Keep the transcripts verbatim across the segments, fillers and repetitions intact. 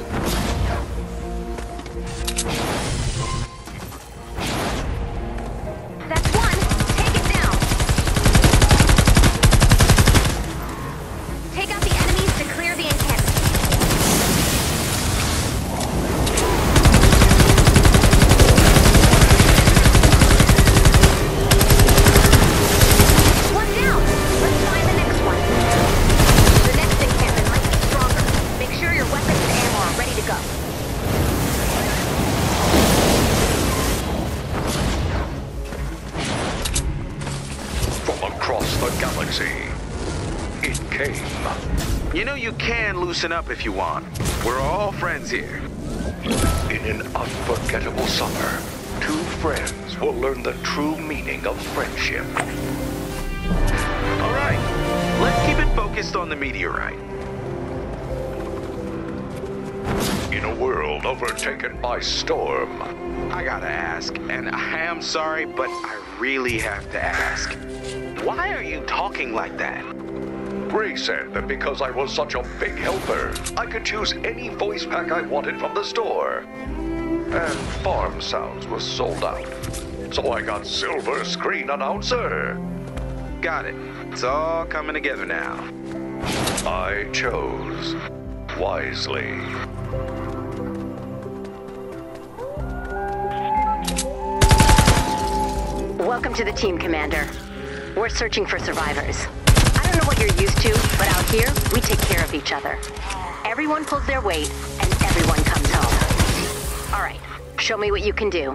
That's one. Take it down. Take out the enemies to clear the encampment. One down. Let's find the next one. The next encampment might be stronger. Make sure your weapons and ammo are ready to go. From across the galaxy, it came. You know you can loosen up if you want. We're all friends here. In an unforgettable summer, two friends will learn the true meaning of friendship. All right, let's keep it focused on the meteorite. In a world overtaken by storm, I gotta ask, and I am sorry, but I really have to ask. Why are you talking like that? Ray said that because I was such a big helper, I could choose any voice pack I wanted from the store. And Farm Sounds was sold out. So I got Silver Screen Announcer. Got it. It's all coming together now. I chose wisely. Welcome to the team, Commander. We're searching for survivors. I don't know what you're used to, but out here, we take care of each other. Everyone pulls their weight, and everyone comes home. All right, show me what you can do.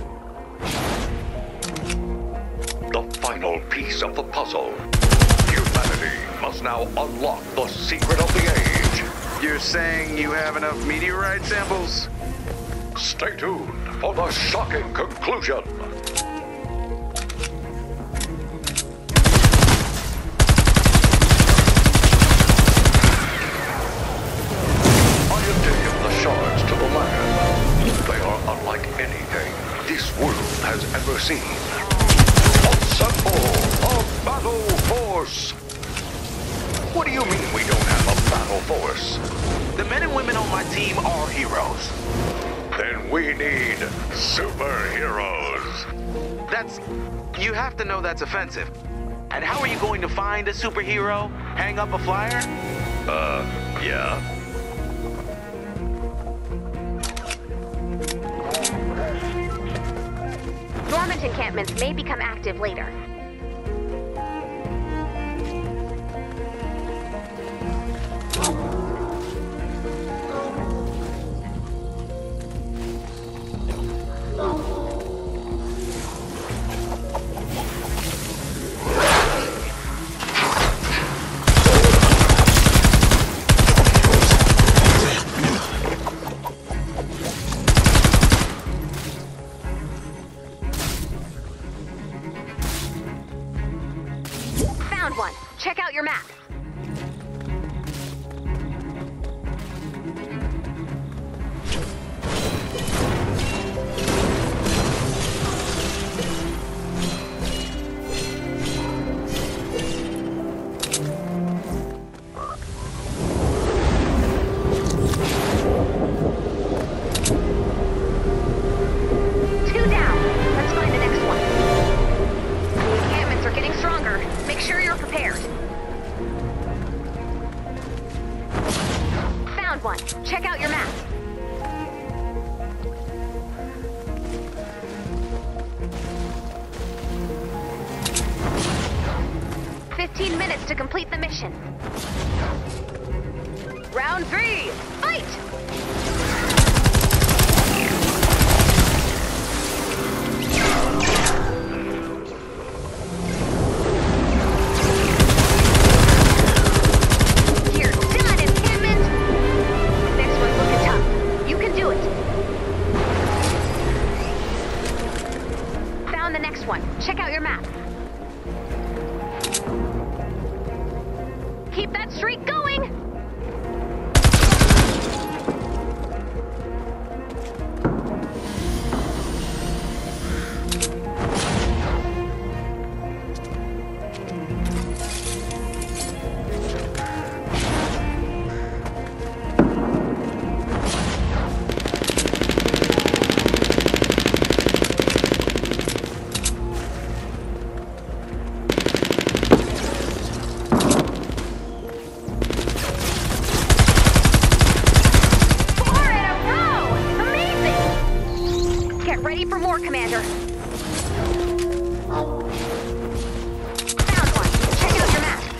The final piece of the puzzle. Humanity must now unlock the secret of the age. You're saying you have enough meteorite samples? Stay tuned for the shocking conclusion. I have taken the shards to the lab. They are unlike anything this world has ever seen. Assemble a battle force! What do you mean we don't have a battle force? The men and women on my team are heroes. Then we need superheroes. That's... you have to know that's offensive. And how are you going to find a superhero? Hang up a flyer? Uh, yeah. Dormant encampments may become active later. Found one. Check out your map. Two down. Let's find the next one. The encampments are getting stronger. Make sure you're prepared. Found one. Check out your map. Fifteen minutes to complete the mission. Round three, fight! You're done, encampment! Next one's looking tough. You can do it. Found the next one. Check out your map. Keep that streak going! for more, Commander. Found one. Check out your map.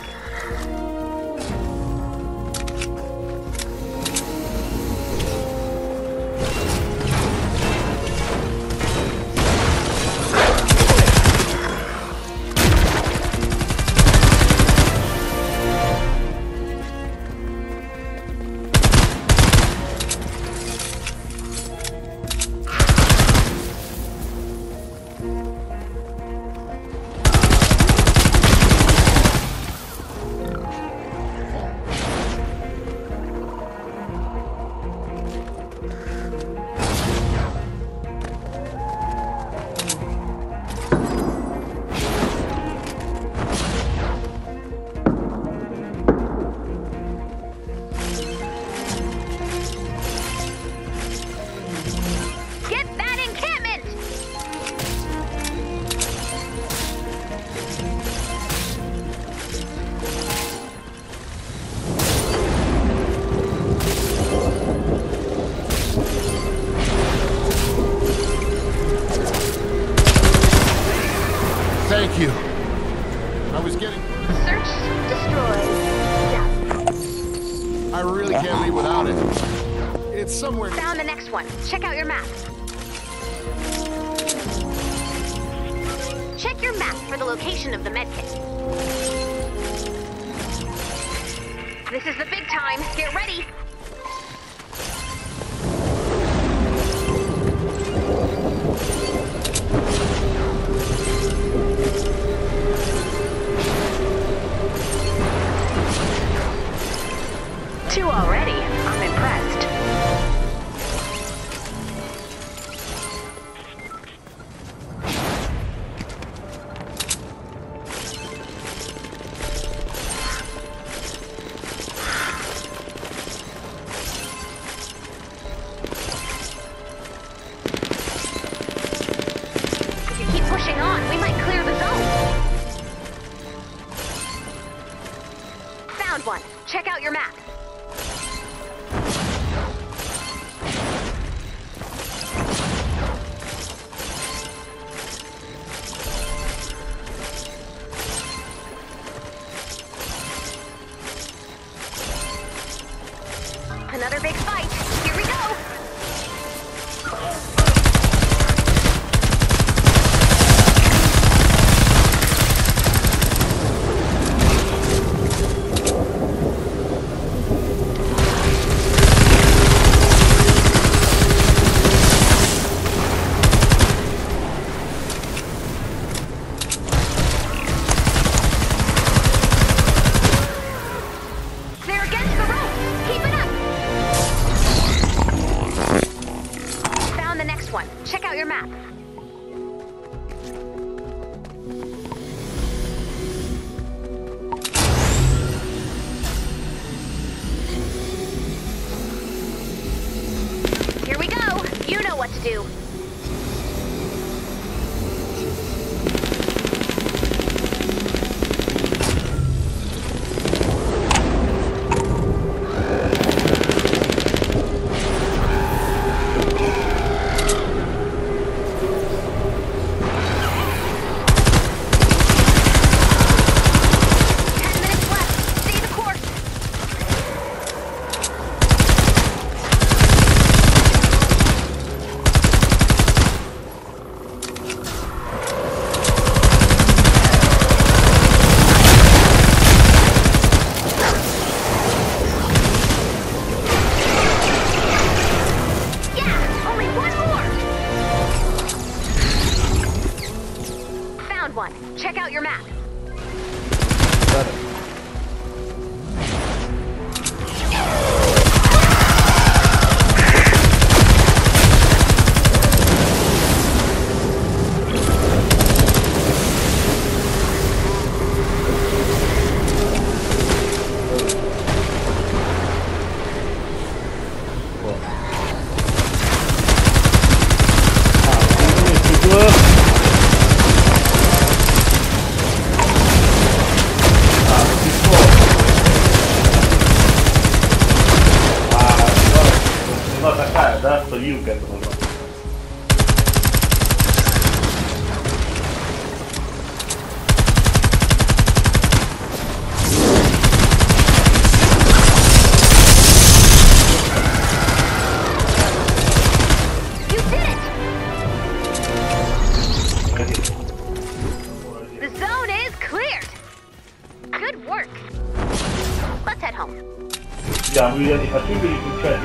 Thank you. I was getting... Search destroyed. I really can't leave without it. It's somewhere... Found the next one. Check out your map. Check your map for the location of the medkit. This is the big time. Get ready. Two already. I'm impressed. If you keep pushing on, we might clear the zone. Found one. Check out your map. Another big fight. Here we go. They're against the ropes. Keep it up. Found the next one. Check out your map. Here we go. You know what to do. Ten minutes left. Stay the course. Yeah, only one more. Found one. Check out your map. No attaccare, da sto Yuka. siamo diventati facibili successi.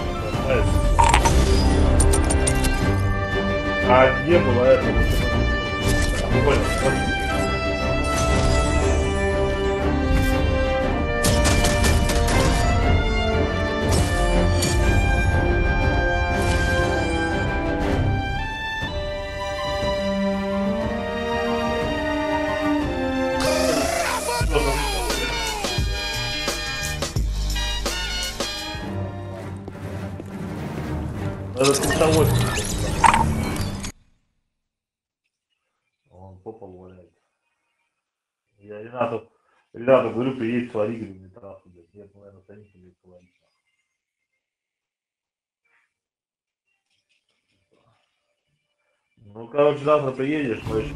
А где было это? А, понял, понял. Надо спустя он по полу валяется. Я Ренату, Ренату говорю, приедет свари, говорю, мне трассу, блядь. Нет, наверное, станите, блядь, сварить. Ну, короче, завтра приедешь, мы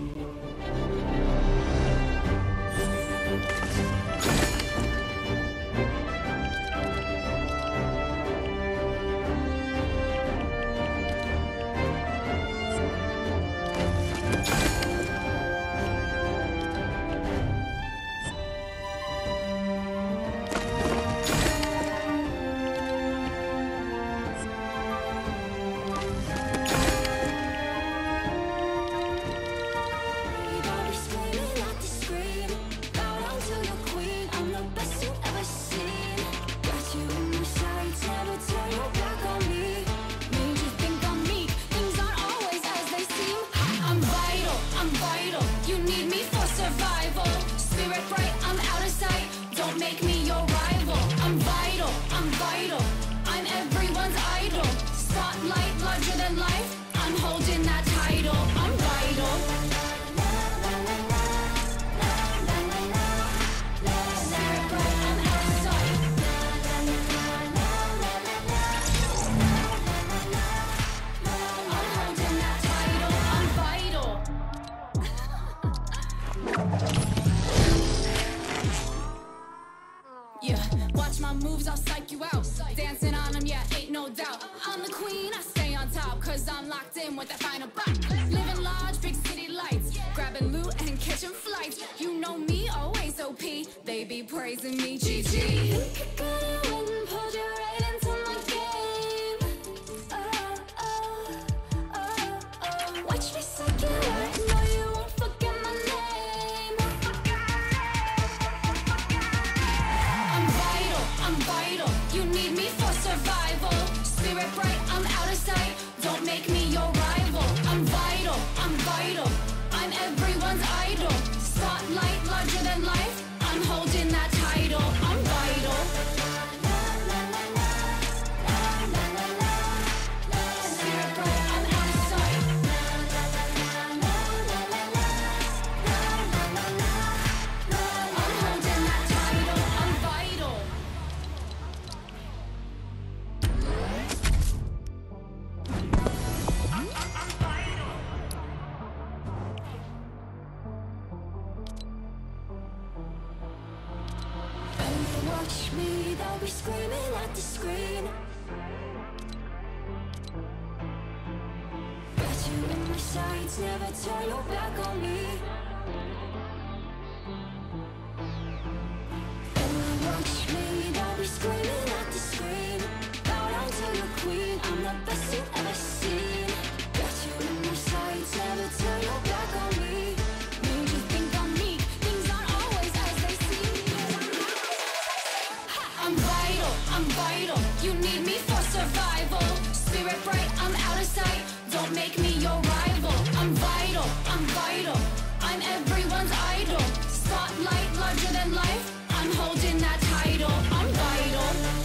Spotlight larger than life. I'm holding that title. I'm vital.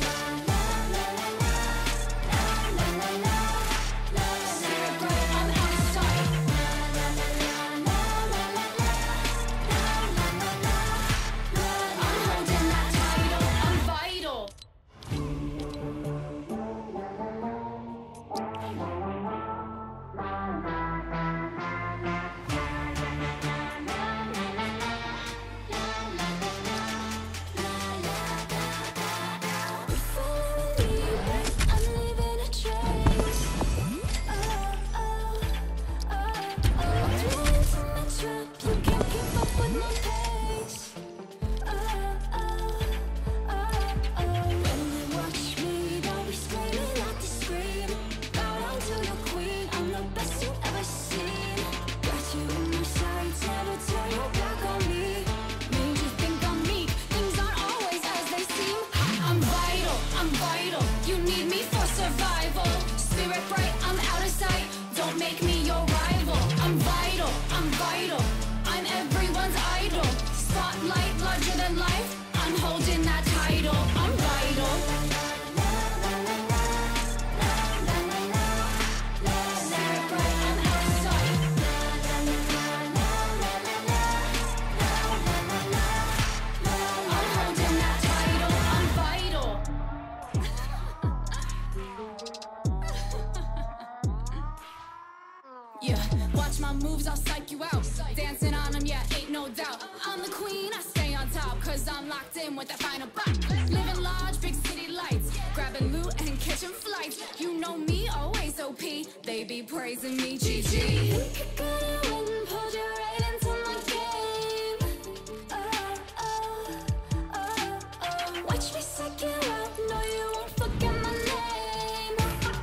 my moves, I'll psych you out. Dancing on them, yeah, ain't no doubt. I'm the queen, I stay on top, cause I'm locked in with that final bop. Living large, big city lights, grabbing loot and catching flights. You know me, always O P, they be praising me, G G. Think you got it when pulled you right into my game. Oh, oh, oh, oh. Watch me psych you out, no you won't forget my name.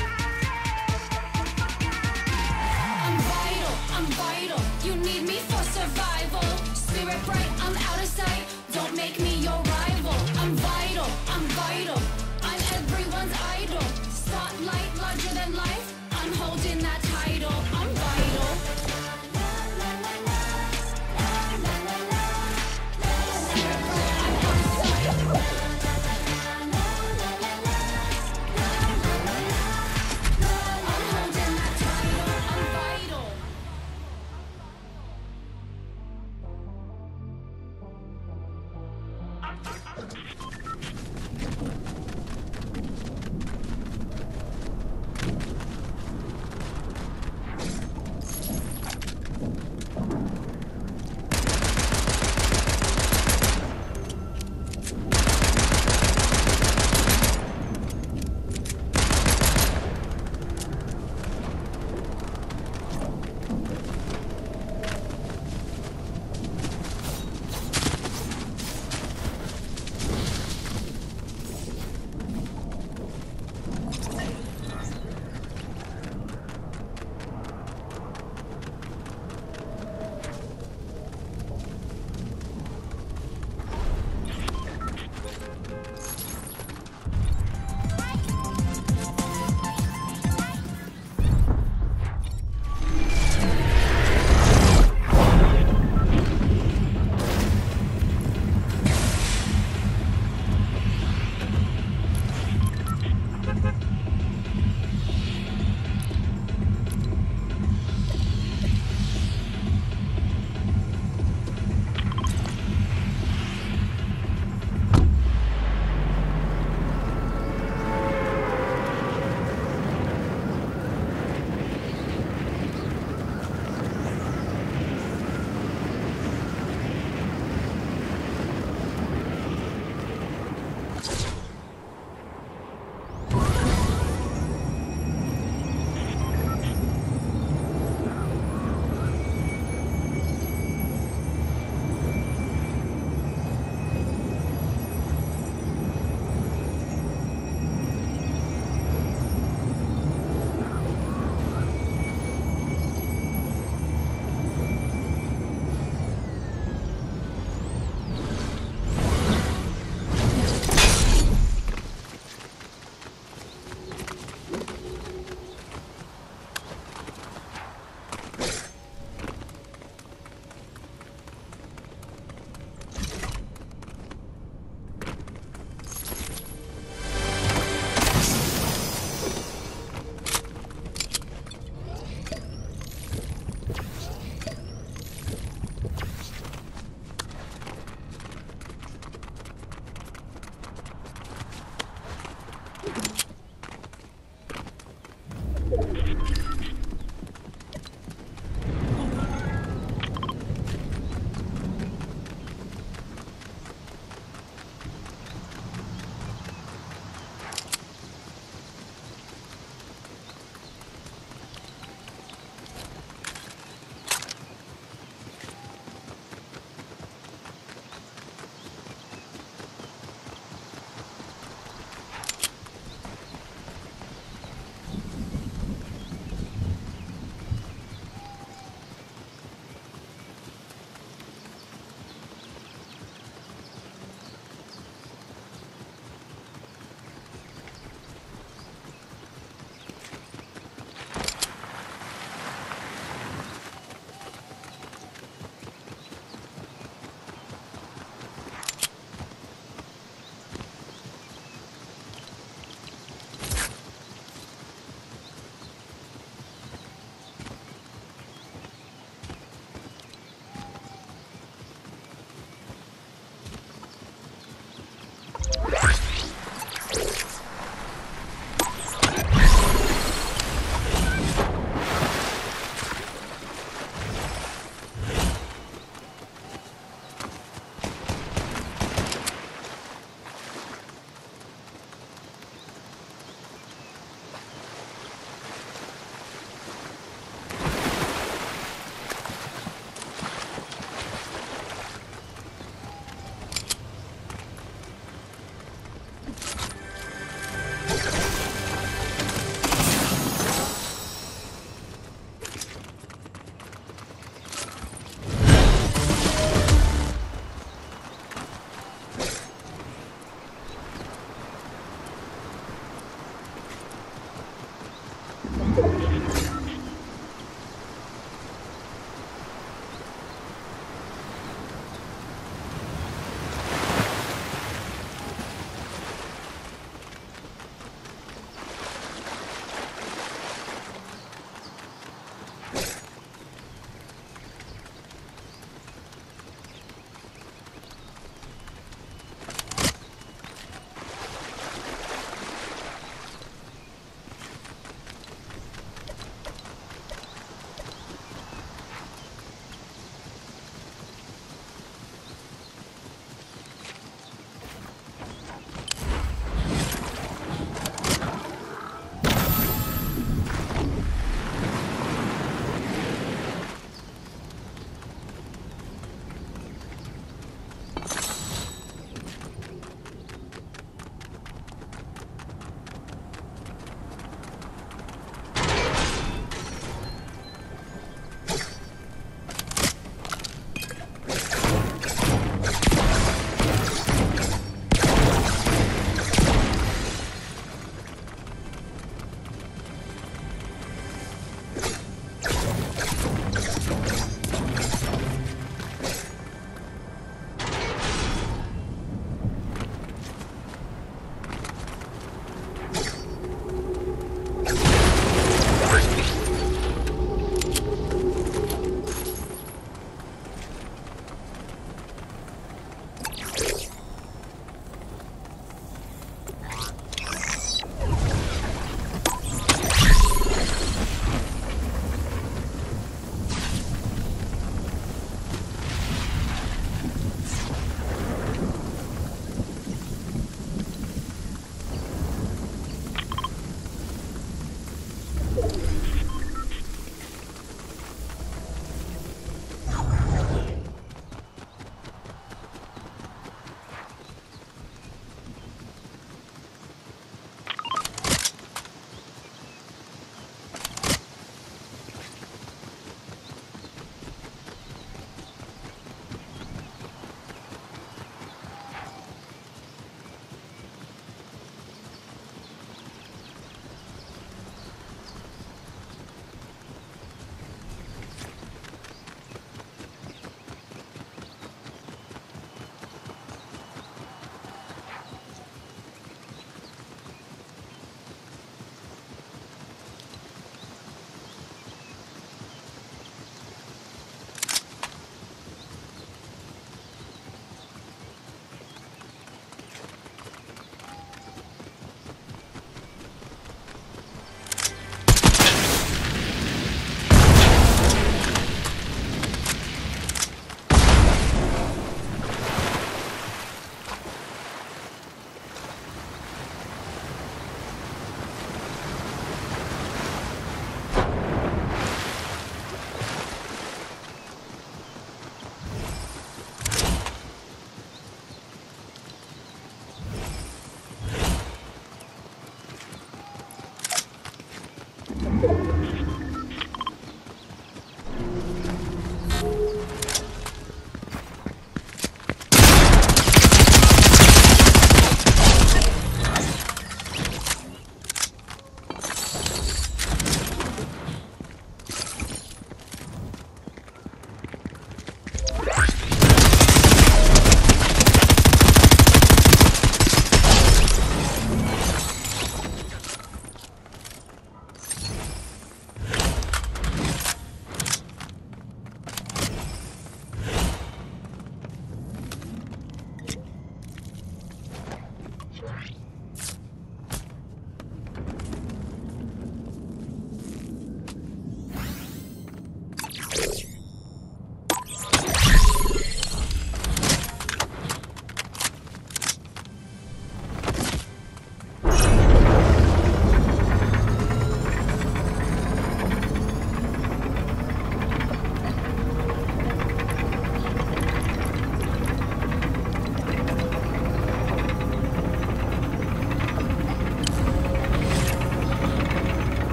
I'm vital, I'm vital, you need me for survival. Spirit bright, I'm out of sight, don't make me your rival. I'm vital, I'm vital, I'm everyone's idol. Spotlight larger than life, I'm holding that title. I'm vital.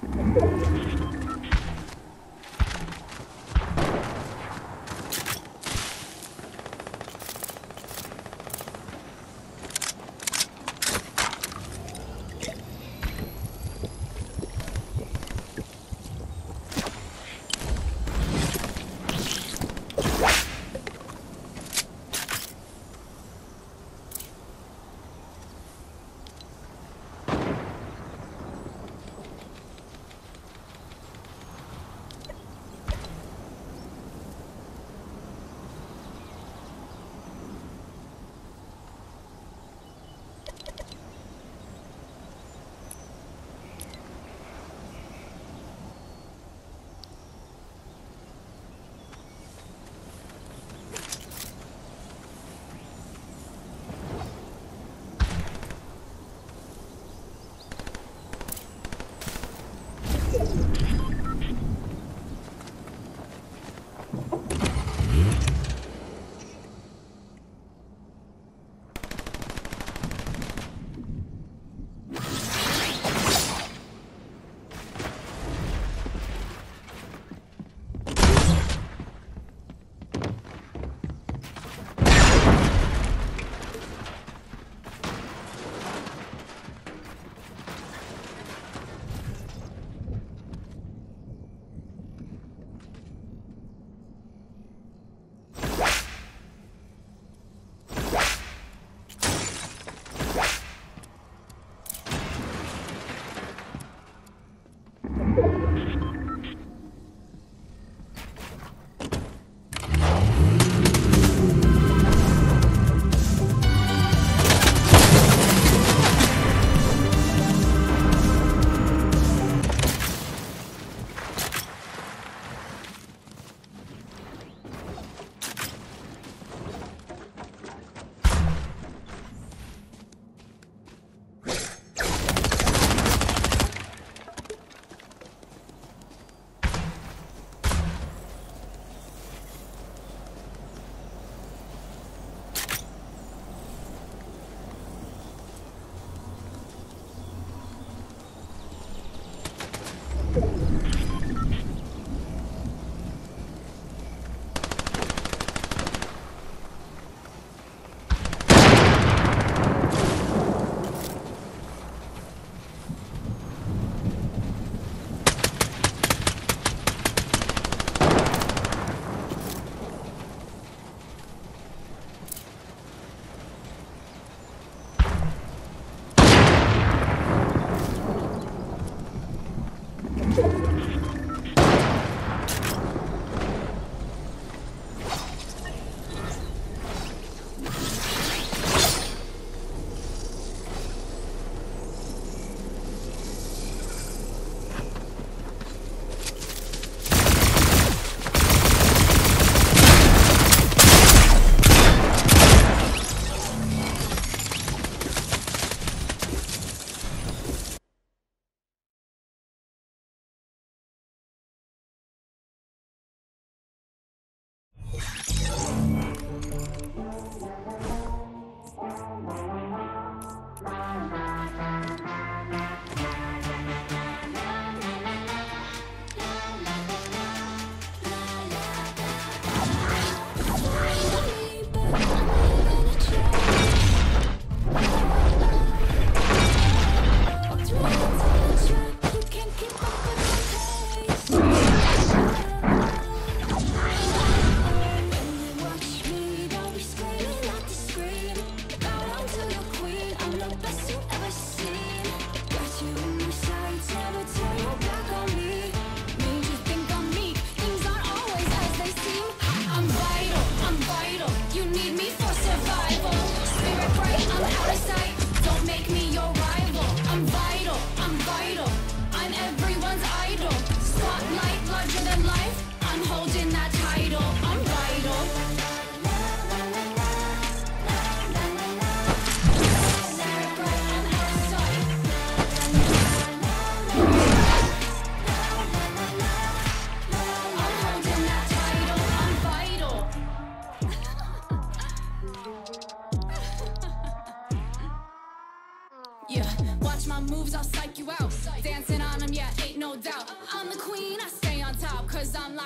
Yeah, watch my moves, I'll psych you out. Dancing on them, yeah, ain't no doubt.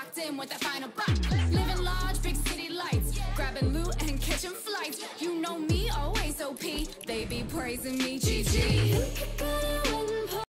locked in with that final buck. Living large, big city lights, grabbing loot and catching flights. You know me, always O P. They be praising me, G G.